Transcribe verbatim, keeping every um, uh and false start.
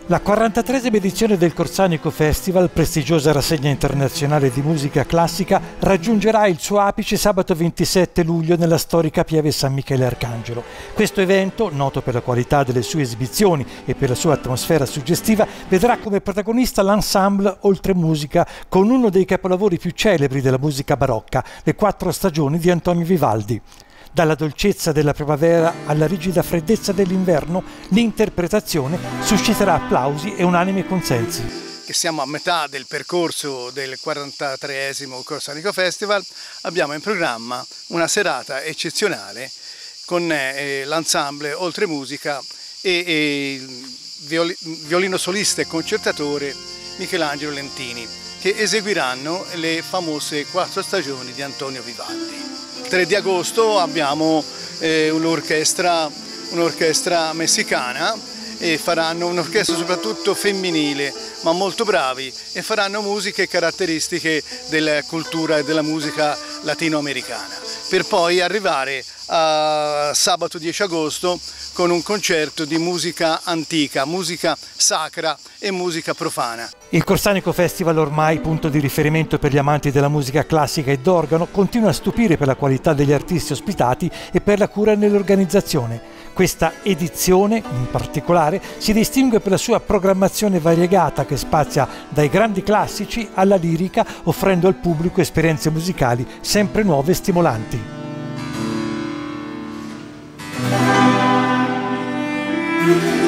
La quarantatreesima edizione del Corsanico Festival, prestigiosa rassegna internazionale di musica classica, raggiungerà il suo apice sabato ventisette luglio nella storica Pieve San Michele Arcangelo. Questo evento, noto per la qualità delle sue esibizioni e per la sua atmosfera suggestiva, vedrà come protagonista l'ensemble Oltremusica con uno dei capolavori più celebri della musica barocca, Le quattro stagioni di Antonio Vivaldi. Dalla dolcezza della primavera alla rigida freddezza dell'inverno, l'interpretazione susciterà applausi e unanimi consensi. Che siamo a metà del percorso del quarantatreesimo Corsanico Festival, abbiamo in programma una serata eccezionale con eh, l'ensemble Oltremusica e, e il viol violino solista e concertatore Michelangelo Lentini, che eseguiranno le famose quattro stagioni di Antonio Vivaldi. Il tre di agosto abbiamo eh, un'orchestra un'orchestra messicana e faranno un'orchestra soprattutto femminile, ma molto bravi, e faranno musiche caratteristiche della cultura e della musica latinoamericana, per poi arrivare a sabato dieci agosto con un concerto di musica antica, musica sacra e musica profana. Il Corsanico Festival, ormai punto di riferimento per gli amanti della musica classica e d'organo, continua a stupire per la qualità degli artisti ospitati e per la cura nell'organizzazione. Questa edizione, in particolare, si distingue per la sua programmazione variegata che spazia dai grandi classici alla lirica, offrendo al pubblico esperienze musicali sempre nuove e stimolanti.